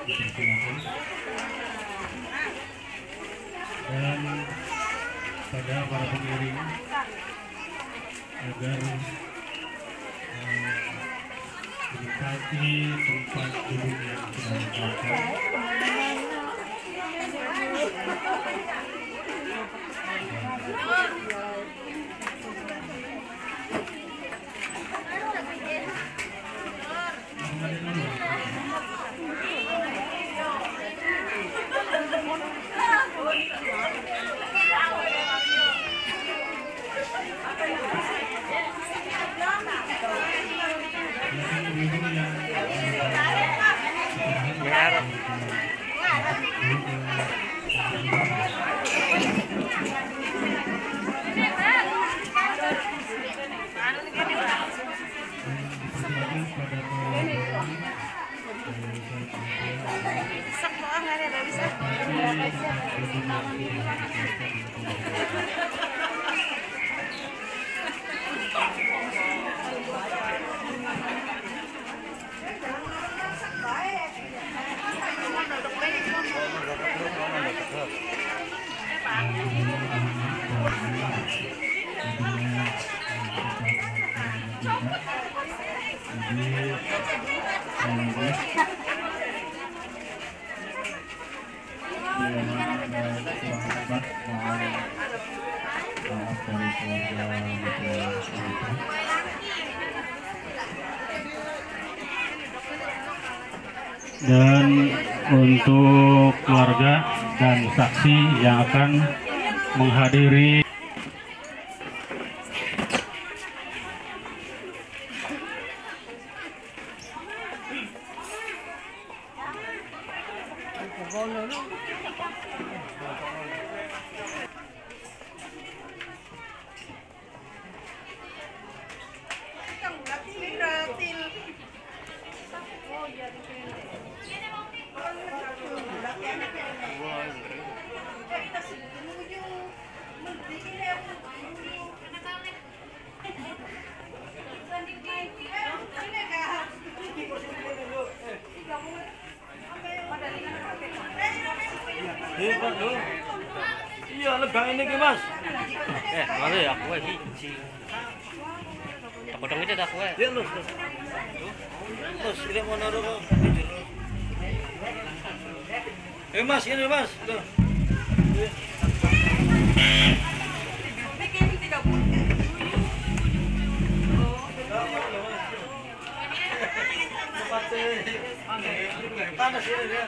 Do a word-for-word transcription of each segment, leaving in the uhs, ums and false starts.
dan pada para pengiring agar menikmati tempat duduk yang sudah ditetapkan. Dan untuk keluarga dan saksi yang akan menghadiri iya legang ini ki mas eh mari aku lagi aku dong itu aku ya lus lus ini mau naruh eh mas ini mas tuh panas ini dia.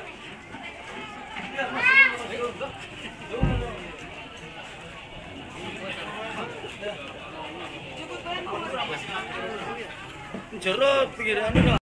Jeruk pikirannya